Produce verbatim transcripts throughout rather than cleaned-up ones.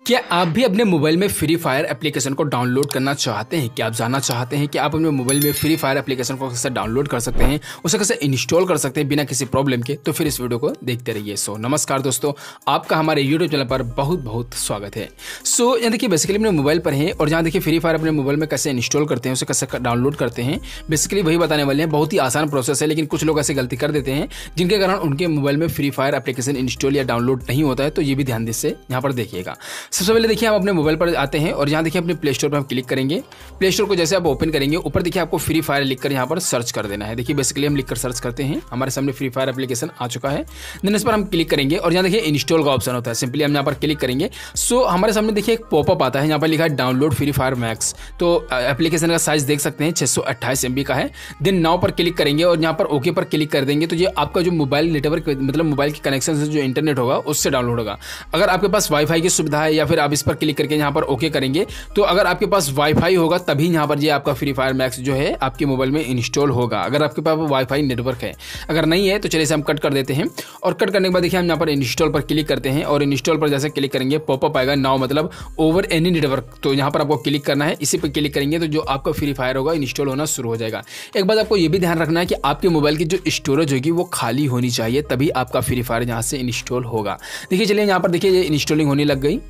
क्या आप भी अपने मोबाइल में फ्री फायर एप्लीकेशन को डाउनलोड करना चाहते हैं? क्या आप जानना चाहते हैं कि आप अपने मोबाइल में फ्री फायर एप्लीकेशन को कैसे डाउनलोड कर सकते हैं, उसे कैसे इंस्टॉल कर सकते हैं बिना किसी प्रॉब्लम के? तो फिर इस वीडियो को देखते रहिए। सो नमस्कार दोस्तों, आपका हमारे यूट्यूब चैनल पर बहुत बहुत स्वागत है। सो यहाँ देखिए बेसिकली अपने मोबाइल पर है और जहाँ देखिए फ्री फायर अपने मोबाइल में कैसे इंस्टॉल करते हैं, उसे कैसे डाउनलोड करते हैं, बेसिकली वही बताने वाले हैं। बहुत ही आसान प्रोसेस है, लेकिन कुछ लोग ऐसे गलती कर देते हैं जिनके कारण उनके मोबाइल में फ्री फायर एप्लीकेशन इंस्टॉल या डाउनलोड नहीं होता है। तो ये भी ध्यान से यहाँ पर देखिएगा। सबसे पहले देखिए हम अपने मोबाइल पर आते हैं और यहाँ देखिए अपने प्ले स्टोर पर हम क्लिक करेंगे। प्ले स्टोर को जैसे आप ओपन करेंगे, ऊपर देखिए आपको फ्री फायर लिखकर यहाँ पर सर्च कर देना है। देखिए बेसिकली हम लिखकर सर्च करते हैं, हमारे सामने फ्री फायर एप्लीकेशन आ चुका है। देन इस पर हम क्लिक करेंगे और यहाँ देखिए इंस्टॉल का ऑप्शन होता है, सिंपली हम यहाँ पर क्लिक करेंगे। सो हमारे सामने देखिए एक पॉपअप आता है, यहाँ पर लिखा है डाउनलोड फ्री फायर मैक्स। तो एप्लीकेशन का साइज देख सकते हैं छः सौ अट्ठाईस एम बी का है। देन नाउ पर क्लिक करेंगे और यहाँ पर ओके पर क्लिक कर देंगे। तो ये आपका जो मोबाइल नेटवर्क मतलब मोबाइल के कनेक्शन से जो इंटरनेट होगा उससे डाउनलोड होगा। अगर आपके पास वाईफाई की सुविधा है या फिर आप इस पर क्लिक करके यहाँ पर ओके करेंगे, तो अगर आपके पास वाईफाई होगा तभी यहाँ पर ये आपका फ्री फायर मैक्स जो है आपके मोबाइल में इंस्टॉल होगा, अगर आपके पास वाईफाई नेटवर्क है। अगर नहीं है तो चलिए इसे हम कट कर देते हैं और कट करने के बाद देखिए हम यहाँ पर इंस्टॉल पर क्लिक करते हैं और इंस्टॉल पर जैसे क्लिक करेंगे पॉपअप आएगा नाउ मतलब ओवर एनी नेटवर्क। तो यहाँ पर आपको क्लिक करना है, इसी पर क्लिक करेंगे तो जो आपका फ्री फायर होगा इंस्टॉल होना शुरू हो जाएगा। एक बात आपको ये भी ध्यान रखना है कि आपके मोबाइल की जो स्टोरेज होगी वो खाली होनी चाहिए, तभी आपका फ्री फायर यहाँ से इंस्टॉल होगा। देखिए चलिए यहाँ पर देखिए ये इंस्टॉलिंग होने लग गई।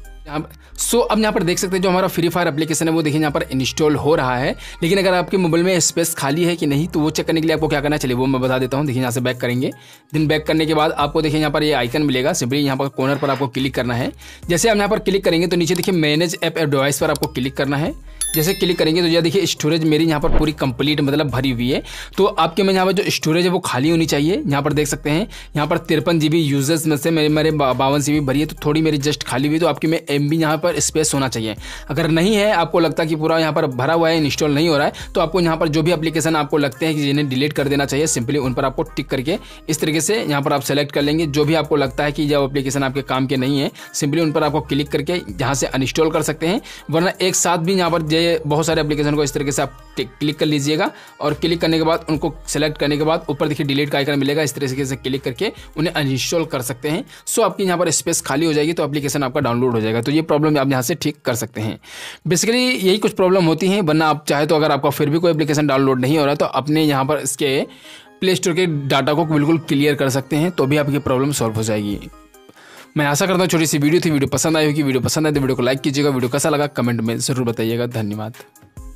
सो so, अब यहाँ पर देख सकते हैं जो हमारा फ्री फायर एप्लीकेशन है वो देखिए यहाँ पर इंस्टॉल हो रहा है। लेकिन अगर आपके मोबाइल में स्पेस खाली है कि नहीं, तो वो चेक करने के लिए आपको क्या करना है, चलिए वो मैं बता देता हूँ। देखिए यहाँ से बैक करेंगे। दिन बैक करने के बाद आपको देखिए यहाँ पर ये आइकन मिलेगा, सिंपली यहाँ पर कॉर्नर पर आपको क्लिक करना है। जैसे हम यहाँ पर क्लिक करेंगे तो नीचे देखिए मैनेज ऐप डिवाइस पर आपको क्लिक करना है। जैसे क्लिक करेंगे तो यह देखिए स्टोरेज मेरी यहाँ पर पूरी कंप्लीट मतलब भरी हुई है। तो आपके में यहाँ पर जो स्टोरेज है वो खाली होनी चाहिए। यहाँ पर देख सकते हैं यहाँ पर तिरपन जी बी यूजर्स में से मेरे मेरे बावन जी बी भरी है, तो थोड़ी मेरी जस्ट खाली हुई। तो आपके में एम बी यहाँ पर स्पेस होना चाहिए। अगर नहीं है, आपको लगता है कि पूरा यहाँ पर भरा हुआ है, इंस्टॉल नहीं हो रहा है, तो आपको यहाँ पर जो भी एप्लीकेशन आपको लगते हैं कि जिन्हें डिलीट कर देना चाहिए, सिंपली उन पर आपको टिक करके इस तरीके से यहाँ पर आप सेलेक्ट कर लेंगे। जो भी आपको लगता है कि जो एप्लीकेशन आपके काम के नहीं है, सिंपली उन पर आपको क्लिक करके यहाँ से अनइंस्टॉल कर सकते हैं। वरना एक साथ भी यहाँ पर ये बहुत सारे एप्लीकेशन को इस तरीके से आप क्लिक कर लीजिएगा और क्लिक करने के बाद उनको सेलेक्ट करने के बाद ऊपर देखिए डिलीट का आइकन मिलेगा, इस तरीके से क्लिक करके उन्हें अनइंस्टॉल कर सकते हैं। सो आपकी यहाँ पर स्पेस खाली हो जाएगी तो एप्लीकेशन आपका डाउनलोड हो जाएगा। तो ये प्रॉब्लम आप यहाँ से ठीक कर सकते हैं। बेसिकली यही कुछ प्रॉब्लम होती है। वरना आप चाहे तो अगर आपका फिर भी कोई एप्लीकेशन डाउनलोड नहीं हो रहा है तो अपने यहाँ पर इसके प्ले स्टोर के डाटा को बिल्कुल क्लियर कर सकते हैं, तो भी आपकी प्रॉब्लम सॉल्व हो जाएगी। मैं आशा करता हूँ छोटी सी वीडियो थी, वीडियो पसंद आई होगी। वीडियो पसंद आए तो वीडियो को लाइक कीजिएगा। वीडियो कैसा लगा कमेंट में जरूर बताइएगा। धन्यवाद।